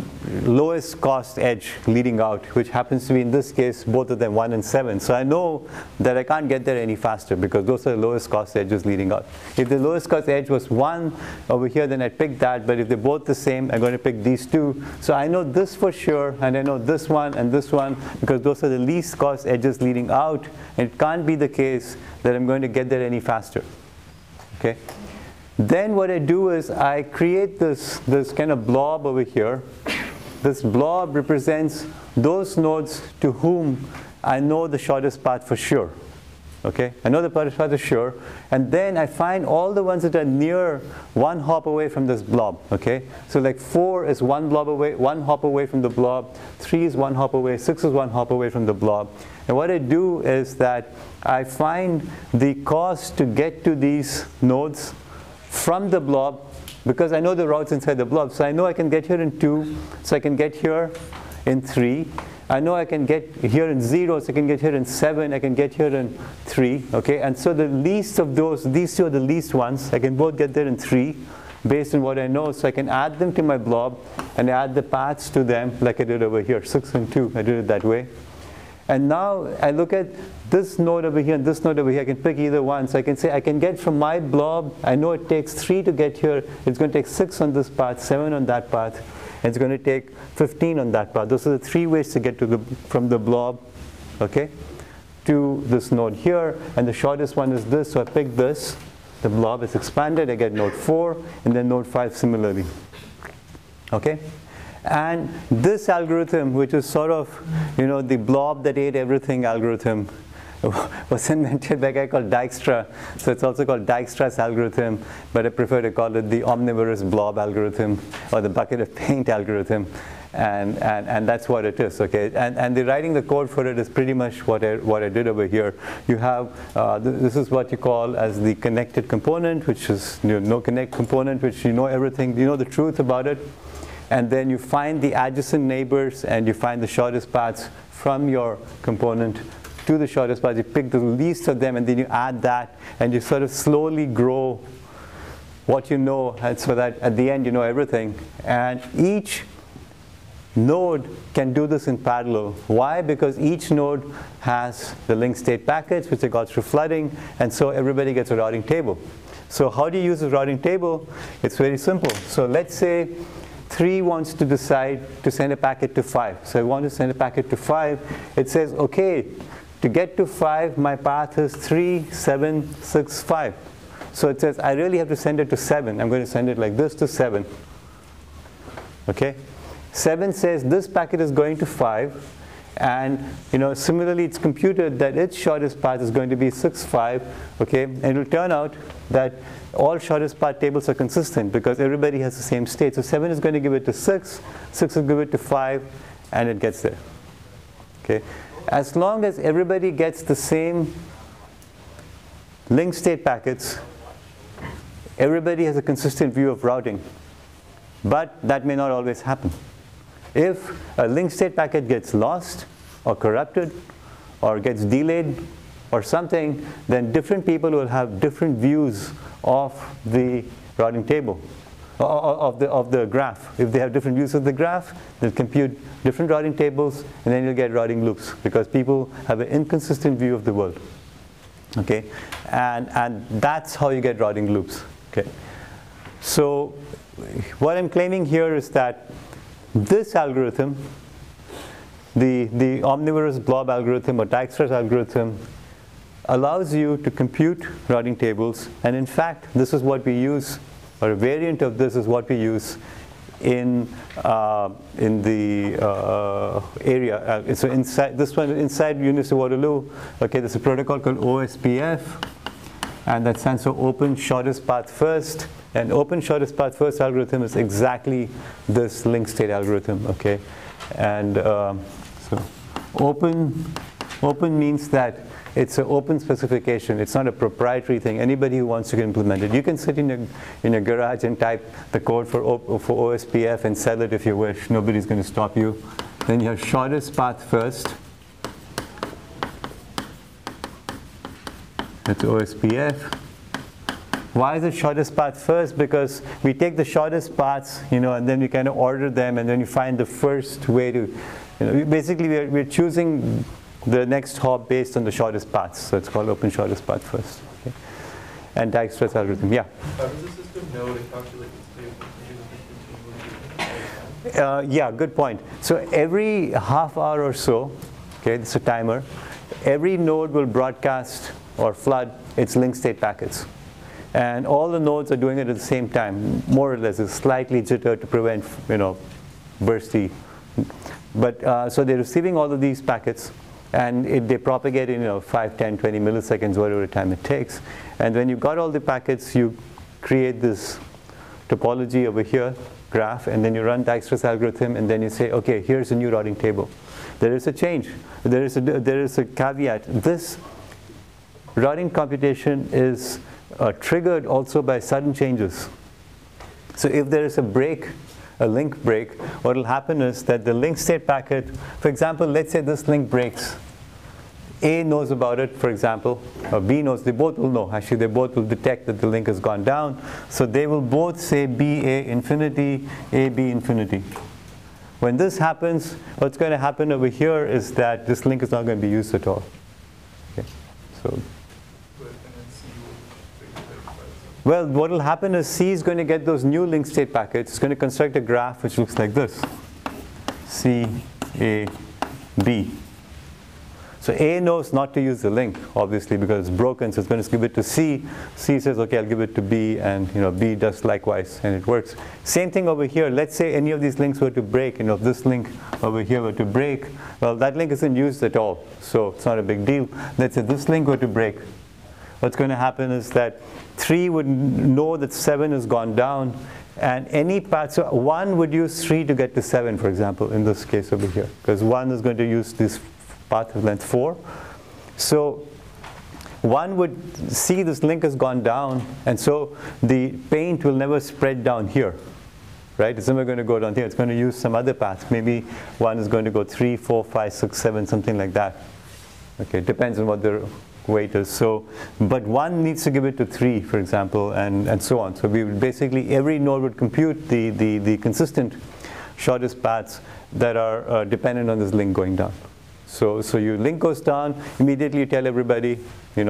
lowest cost edge leading out, which happens to be in this case both of them 1 and 7. So I know that I can't get there any faster because those are the lowest cost edges leading out. If the lowest cost edge was 1 over here, then I'd pick that, but if they're both the same, I'm going to pick these 2. So I know this for sure, and I know this one and this one because those are the least cost edges leading out, and it can't be the case that I'm going to get there any faster. Okay. Then what I do is I create this kind of blob over here. This blob represents those nodes to whom I know the shortest path for sure. Okay, I know the shortest path for sure, and then I find all the ones that are near 1 hop away from this blob. Okay, so like 4 is 1 hop away from the blob. 3 is 1 hop away. 6 is 1 hop away from the blob. And what I do is that I find the cost to get to these nodes from the blob, because I know the routes inside the blob. So I know I can get here in 2, so I can get here in 3. I know I can get here in 0, so I can get here in 7, I can get here in 3. Okay, and so the least of those, these 2 are the least ones. I can both get there in 3 based on what I know. So I can add them to my blob and add the paths to them like I did over here, 6 and 2. I did it that way. And now I look at this node over here and this node over here. I can pick either one. So I can say I can get from my blob, I know it takes 3 to get here. It's going to take 6 on this path, 7 on that path. And it's going to take 15 on that path. Those are the 3 ways to get to from the blob, okay, to this node here. And the shortest one is this. So I pick this. The blob is expanded. I get node 4 and then node 5 similarly. Okay. And this algorithm, which is sort of, the blob that ate everything algorithm, was invented by a guy called Dijkstra. So it's also called Dijkstra's algorithm, but I prefer to call it the omnivorous blob algorithm or the bucket of paint algorithm. And that's what it is, okay? And the writing the code for it is pretty much what I did over here. You have, this is what you call as the connected component, which is no connect component, which you know everything, you know the truth about it. And then you find the adjacent neighbors and you find the shortest paths from your component to the shortest path. You pick the least of them and then you add that and you sort of slowly grow what you know, and so that at the end you know everything. And each node can do this in parallel. Why? Because each node has the linked state packets which they got through flooding, and so everybody gets a routing table. So how do you use a routing table? It's very simple. So let's say 3 wants to decide to send a packet to 5. So I want to send a packet to 5. It says, okay, to get to 5, my path is 3, 7, 6, 5. So it says, I really have to send it to 7. I'm going to send it like this to 7. Okay? 7 says this packet is going to 5. And similarly, it's computed that its shortest path is going to be 6, 5. Okay? And it will turn out that all shortest path tables are consistent because everybody has the same state. So 7 is going to give it to 6, 6 will give it to 5, and it gets there. Okay? As long as everybody gets the same linked state packets, everybody has a consistent view of routing. But that may not always happen. If a link state packet gets lost or corrupted or gets delayed or something, then different people will have different views of the routing table, of the graph. If they have different views of the graph, they'll compute different routing tables, and then you'll get routing loops because people have an inconsistent view of the world. Okay, and that's how you get routing loops. Okay, so what I'm claiming here is that this algorithm, the omnivorous blob algorithm or Dijkstra's algorithm, allows you to compute routing tables, and in fact this is what we use, or a variant of this is what we use in the area. So inside this one, inside University of Waterloo, okay, there's a protocol called OSPF, and that stands for Open Shortest Path First. And Open Shortest Path First algorithm is exactly this link state algorithm. Okay, and so open means that it's an open specification. It's not a proprietary thing. Anybody who wants to implement it. You can sit in your garage and type the code for OSPF and sell it if you wish. Nobody's going to stop you. Then you have shortest path first. That's OSPF. Why is it shortest path first? Because we take the shortest paths, and then we kind of order them, and then you find the first way to, basically we're choosing the next hop based on the shortest paths. So it's called open shortest path first. Okay. And Dijkstra's algorithm, yeah. How does the system know to calculate this table? Yeah, good point. So every half hour or so, okay, it's a timer, every node will broadcast or flood its link state packets. And all the nodes are doing it at the same time, more or less. It's slightly jitter to prevent, bursty. But so they're receiving all of these packets, and they propagate in 5, 10, 20 milliseconds, whatever time it takes. And when you've got all the packets, you create this topology over here, graph, and then you run Dijkstra's algorithm, and then you say, okay, here's a new routing table. There is a change. There is a caveat. This routing computation is triggered also by sudden changes. So if there is a break, a link break, what will happen is that the link state packet, for example, let's say this link breaks. A knows about it, for example, or B knows, they both will know. Actually, they both will detect that the link has gone down. So they will both say BA infinity, AB infinity. When this happens, what's going to happen over here is that this link is not going to be used at all. Okay. So. Well, what will happen is C is going to get those new link state packets. It's going to construct a graph which looks like this. C, A, B. So A knows not to use the link, obviously, because it's broken, so it's going to give it to C. C says, okay, I'll give it to B, and B does likewise, and it works. Same thing over here. Let's say any of these links were to break, if this link over here were to break, well, that link isn't used at all, so it's not a big deal. Let's say this link were to break. What's going to happen is that 3 would know that 7 has gone down, and any path, so 1 would use 3 to get to 7, for example, in this case over here, because 1 is going to use this path of length 4. So 1 would see this link has gone down, and so the paint will never spread down here, right? It's never going to go down here. It's going to use some other path. Maybe 1 is going to go 3, 4, 5, 6, 7, something like that. Okay, it depends on what the weight is. So, but 1 needs to give it to 3, for example, and so on. So we would basically, every node would compute the consistent shortest paths that are dependent on this link going down. So your link goes down, immediately you tell everybody,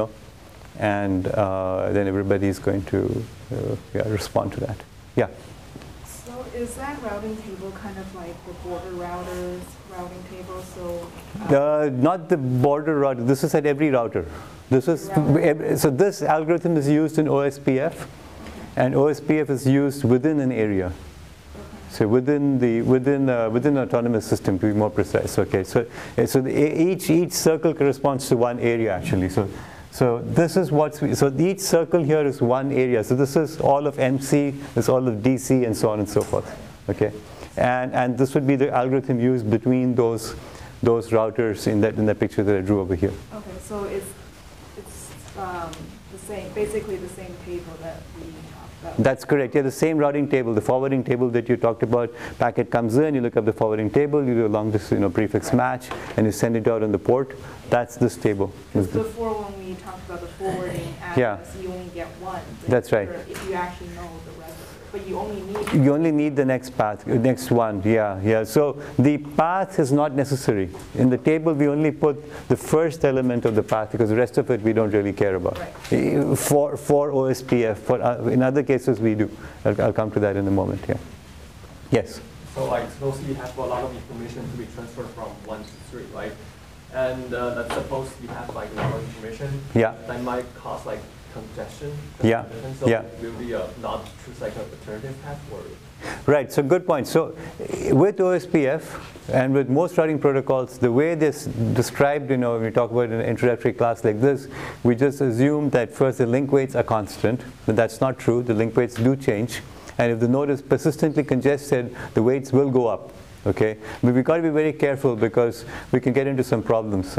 and then everybody is going to respond to that. Yeah? So is that routing table kind of like the border routers routing table? So not the border router. This is at every router. This is so this algorithm is used in OSPF, and OSPF is used within an area. So within an autonomous system, to be more precise. Okay. So each circle corresponds to one area actually. So this is so each circle here is one area. So this is all of MC, this is all of DC, and so on and so forth. Okay. And this would be the algorithm used between those routers in that picture that I drew over here. Okay, so it's the same, basically the same table that we talked about. That's correct. Yeah, the same routing table, the forwarding table that you talked about. Packet comes in, you look up the forwarding table, you do a long distance, prefix match, and you send it out on the port. That's this table. Because before when we talked about the forwarding Yeah. address, you only get one. But That's right. If you actually know the rest of it, but you only need. You only need the next path, next one. Yeah. So the path is not necessary. In the table, we only put the first element of the path because the rest of it we don't really care about. Right. For OSPF, in other cases we do. I'll come to that in a moment. Yeah. Yes. So like suppose you have a lot of information to be transferred from 1 to 3, right? And that's supposed to have like a lot of information. Yeah. That might cause like congestion. Yeah. So Yeah. will be not choose like an alternative path or. Right, so good point. So with OSPF and with most routing protocols, the way this described, when we talk about an introductory class like this, we just assume that first the link weights are constant, but that's not true. The link weights do change. And if the node is persistently congested, the weights will go up. Okay, but we've got to be very careful because we can get into some problems.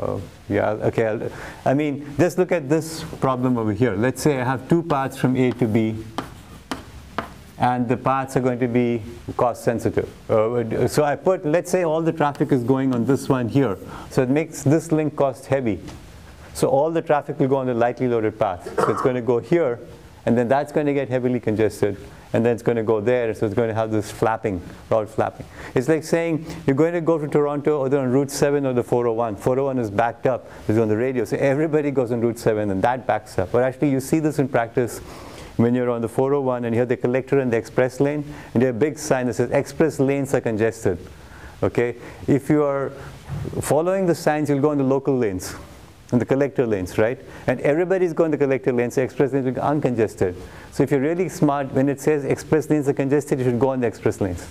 I mean, just look at this problem over here. Let's say I have two paths from A to B, and the paths are going to be cost sensitive. So I put, let's say all the traffic is going on this one here. So it makes this link cost heavy. So all the traffic will go on the lightly loaded path. So it's going to go here, and then that's going to get heavily congested. And then it's going to go there, so it's going to have this flapping, route flapping. It's like saying you're going to go to Toronto either on Route 7 or the 401. 401 is backed up, it's on the radio, so everybody goes on Route 7 and that backs up. But actually you see this in practice when you're on the 401 and you have the collector and the express lane, and you have a big sign that says express lanes are congested. Okay? If you are following the signs, you'll go on the local lanes. In the collector lanes, right? And everybody's going to collector lanes, so express lanes will be uncongested. So if you're really smart, when it says express lanes are congested, you should go on the express lanes.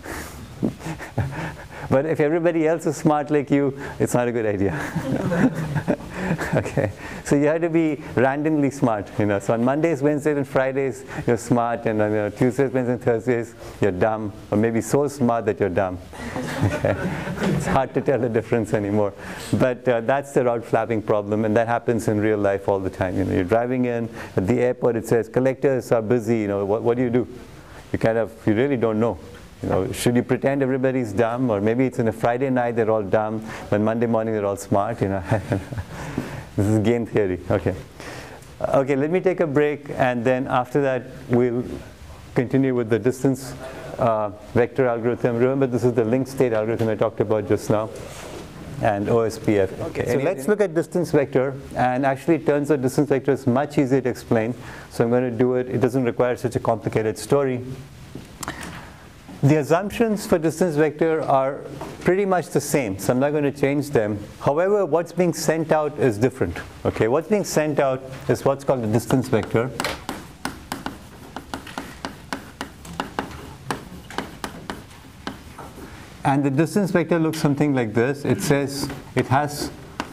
But if everybody else is smart like you, it's not a good idea. Okay, so you have to be randomly smart, So on Mondays, Wednesdays, and Fridays, you're smart, and on Tuesdays, Wednesdays, and Thursdays, you're dumb, or maybe so smart that you're dumb. Okay. It's hard to tell the difference anymore. But that's the route flapping problem, and that happens in real life all the time. You're driving in at the airport, it says collectors are busy. What do? You really don't know. Should you pretend everybody's dumb, or maybe it's on a Friday night they're all dumb, but Monday morning they're all smart. This is game theory. Okay. Okay, let me take a break, and then after that we'll continue with the distance vector algorithm. Remember, this is the link state algorithm I talked about just now, and OSPF. Okay, so let's look at distance vector, and actually it turns out distance vector is much easier to explain, so I'm going to do it. It doesn't require such a complicated story. The assumptions for distance vector are pretty much the same, so I'm not going to change them. However, what's being sent out is different. Okay, what's being sent out is what's called the distance vector. And the distance vector looks something like this. It says it has,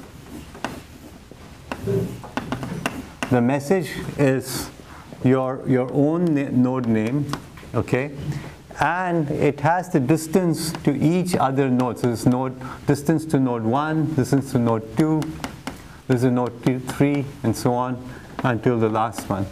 the message is your own node name, okay? And it has the distance to each other node. So this node, distance to node 1, distance to node 2, this is node 2, 3, and so on until the last one.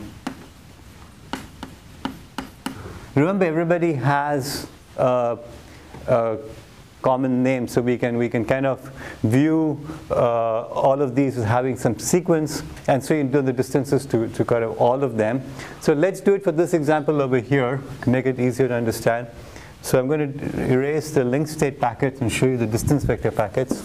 Remember, everybody has a common name, so we can kind of view all of these as having some sequence, and so you do the distances to kind of all of them. So let's do it for this example over here to make it easier to understand. So I'm going to erase the link state packets and show you the distance vector packets.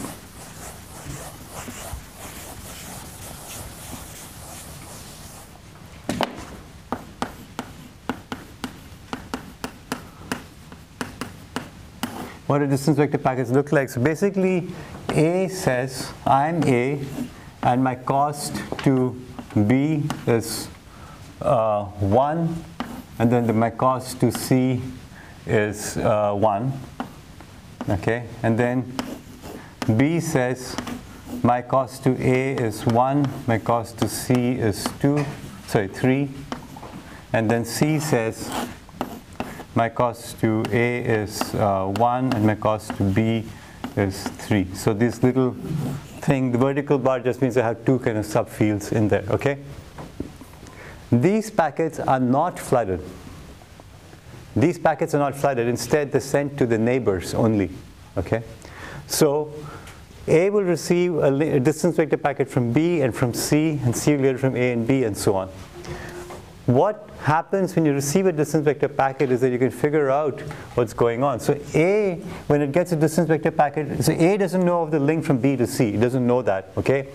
What do distance vector packets look like? So basically, A says I'm A, and my cost to B is 1, and then my cost to C is 1. Okay, and then B says my cost to A is 1, my cost to C is 3, and then C says my cost to A is 1 and my cost to B is 3. So these little thing, the vertical bar just means I have two kind of subfields in there, okay? These packets are not flooded. These packets are not flooded. Instead, they're sent to the neighbors only, okay? So A will receive a distance vector packet from B and from C, and C will get it from A and B, and so on. What happens when you receive a distance vector packet is that you can figure out what's going on. So A, when it gets a distance vector packet, so A doesn't know of the link from B to C. It doesn't know that, okay?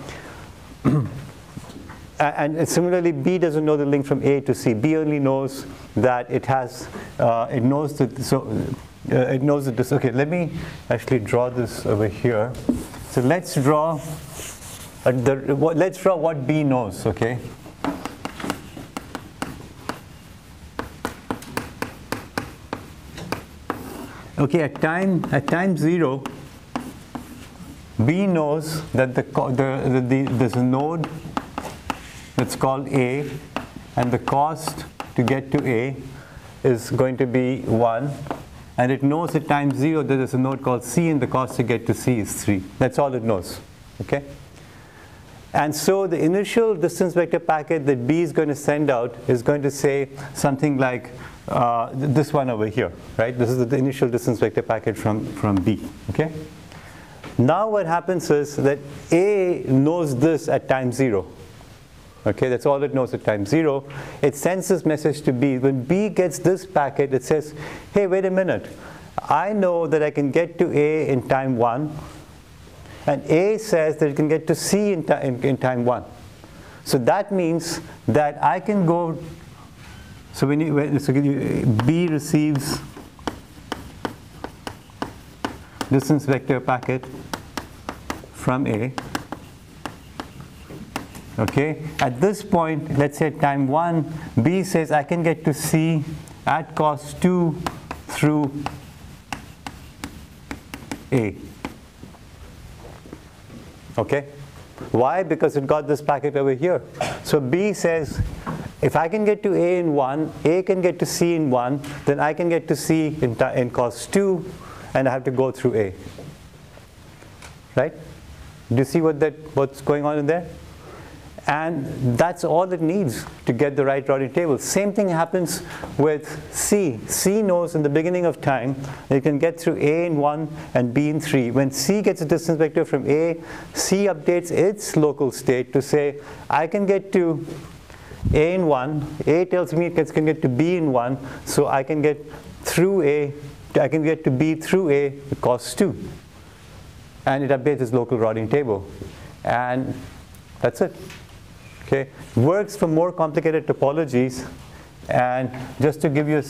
And similarly, B doesn't know the link from A to C. B only knows that it has, it knows that, so it knows that this, okay, let me actually draw this over here. So let's draw, let's draw what B knows, okay? Okay, at time 0, B knows that there's a node that's called A, and the cost to get to A is going to be 1. And it knows at time 0 that there's a node called C, and the cost to get to C is 3. That's all it knows, okay? And so the initial distance vector packet that B is going to send out is going to say something like this one over here, right? This is the initial distance vector packet from B, okay? Now what happens is that A knows this at time 0. Okay, that's all it knows at time 0. It sends this message to B. When B gets this packet, it says, hey, wait a minute. I know that I can get to A in time 1. And A says that it can get to C in time 1. So that means that I can go, so B receives distance vector packet from A. Okay, at this point, let's say at time 1, B says I can get to C at cost 2 through A. Okay, why? Because it got this packet over here. So B says, if I can get to A in 1, A can get to C in 1, then I can get to C in cost 2, and I have to go through A. Right? Do you see what's going on in there? And that's all it needs to get the right routing table. Same thing happens with C. C knows in the beginning of time that it can get through A in 1 and B in 3. When C gets a distance vector from A, C updates its local state to say, I can get to A in 1. A tells me it can get to B in 1, so I can get through A, I can get to B through A, it costs 2. And it updates its local routing table. And that's it. Okay, works for more complicated topologies. And just to give you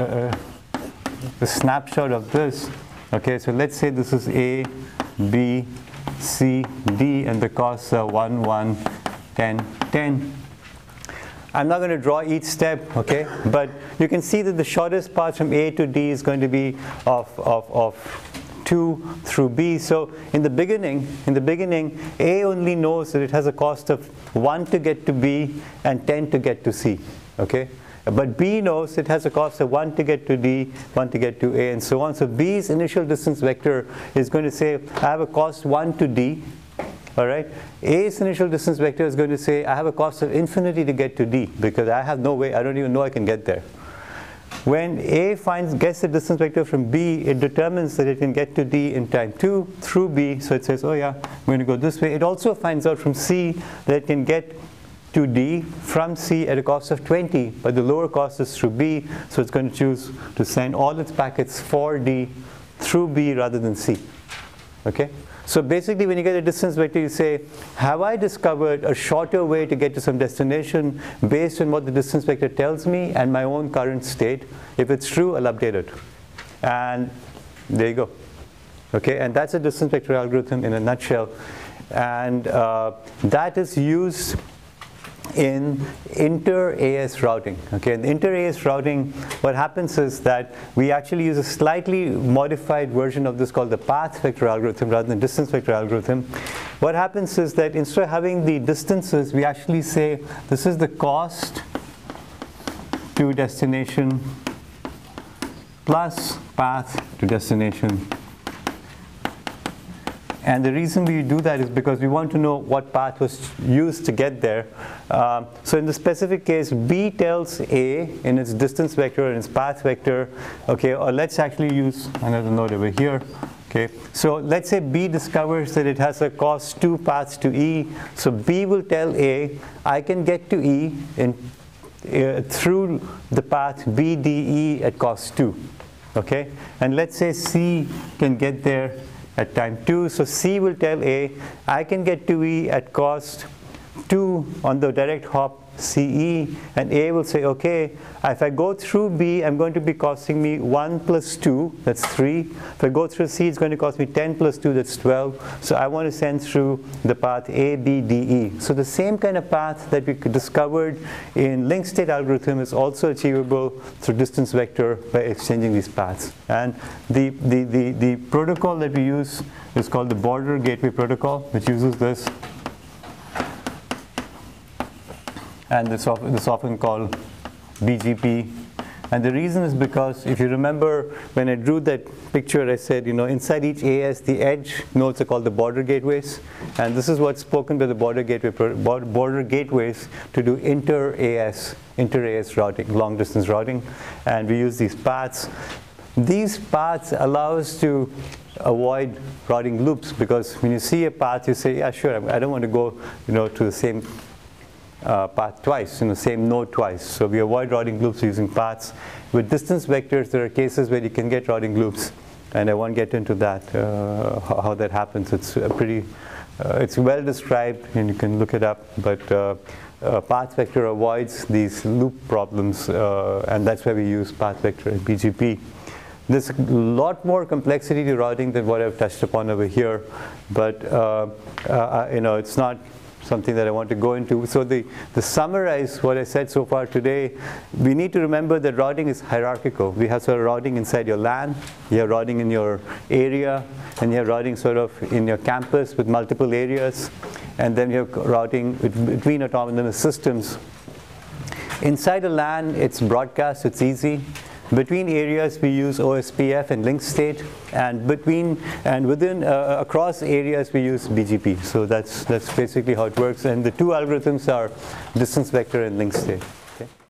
a snapshot of this, okay, so let's say this is A, B, C, D, and the costs are 1, 1, 10, 10. I'm not going to draw each step, okay, but you can see that the shortest path from A to D is going to be of 2 through B. So in the beginning, A only knows that it has a cost of 1 to get to B and 10 to get to C, okay? But B knows it has a cost of 1 to get to D, 1 to get to A, and so on. So B's initial distance vector is going to say, I have a cost 1 to D, all right? A's initial distance vector is going to say, I have a cost of infinity to get to D, because I have no way, I don't even know I can get there. When A gets the distance vector from B, it determines that it can get to D in time 2 through B. So it says, oh yeah, I'm going to go this way. It also finds out from C that it can get to D from C at a cost of 20, but the lower cost is through B. So it's going to choose to send all its packets for D through B rather than C. Okay? So basically, when you get a distance vector, you say, have I discovered a shorter way to get to some destination based on what the distance vector tells me and my own current state? If it's true, I'll update it. And there you go. Okay, and that's a distance vector algorithm in a nutshell. And that is used in inter-AS routing. Okay, in inter-AS routing, what happens is that we actually use a slightly modified version of this called the path vector algorithm rather than distance vector algorithm. What happens is that instead of having the distances, we actually say this is the cost to destination plus path to destination. And the reason we do that is because we want to know what path was used to get there. So in the specific case, B tells A in its distance vector and its path vector, okay, or let's actually use another node over here. Okay, so let's say B discovers that it has a cost 2 paths to E. So B will tell A, I can get to E through the path BDE at cost 2. Okay, and let's say C can get there at time 2. So C will tell A, I can get to E at cost 2 on the direct hop CE, and A will say, okay, if I go through B, I'm going to be costing me 1 plus 2, that's 3. If I go through C, it's going to cost me 10 plus 2, that's 12. So I want to send through the path A, B, D, E. So the same kind of path that we discovered in linked state algorithm is also achievable through distance vector by exchanging these paths. And the protocol that we use is called the Border Gateway Protocol, which uses this. And this often called BGP. And the reason is because if you remember when I drew that picture, I said, inside each AS, the edge nodes are called the border gateways. And this is what's spoken by the border gateways to do inter-AS routing, long distance routing. And we use these paths. These paths allow us to avoid routing loops, because when you see a path, you say, yeah, sure, I don't want to go to the same path twice, same node twice. So we avoid routing loops using paths. With distance vectors, there are cases where you can get routing loops, and I won't get into that, how that happens. It's it's well described, and you can look it up, but path vector avoids these loop problems, and that's why we use path vector and BGP. There's a lot more complexity to routing than what I've touched upon over here, but it's not something that I want to go into. So to summarize what I said so far today, we need to remember that routing is hierarchical. We have sort of routing inside your LAN, you have routing in your area, and you have routing sort of in your campus with multiple areas, and then you have routing between autonomous systems. Inside a LAN, it's broadcast, it's easy. Between areas, we use OSPF and linked state, and within across areas, we use BGP. So that's basically how it works. And the two algorithms are distance vector and linked state.